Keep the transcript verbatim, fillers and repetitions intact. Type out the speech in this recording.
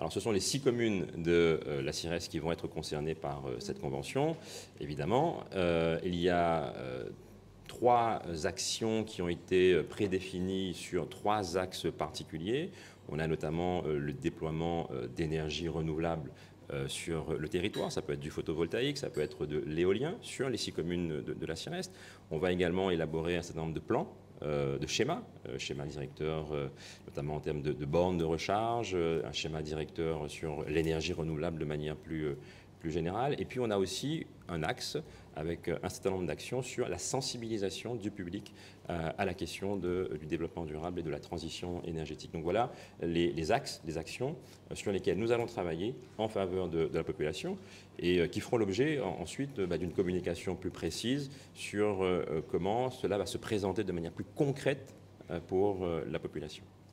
Alors, ce sont les six communes de euh, la CIRES qui vont être concernées par euh, cette convention, évidemment. Euh, il y a euh, trois actions qui ont été prédéfinies sur trois axes particuliers. On a notamment euh, le déploiement euh, d'énergie renouvelable euh, sur le territoire. Ça peut être du photovoltaïque, ça peut être de l'éolien sur les six communes de, de la CIRES. On va également élaborer un certain nombre de plans, euh, de schémas, euh, schéma directeur euh, notamment en termes de, de bornes de recharge, euh, un schéma directeur sur l'énergie renouvelable de manière plus, euh, plus générale. Et puis on a aussi un axe avec un certain nombre d'actions sur la sensibilisation du public euh, à la question de, du développement durable et de la transition énergétique. Donc voilà les, les axes, les actions euh, sur lesquelles nous allons travailler en faveur de, de la population et euh, qui feront l'objet en, ensuite bah, d'une communication plus précise sur euh, comment cela va se présenter de manière plus concrète euh, pour euh, la population.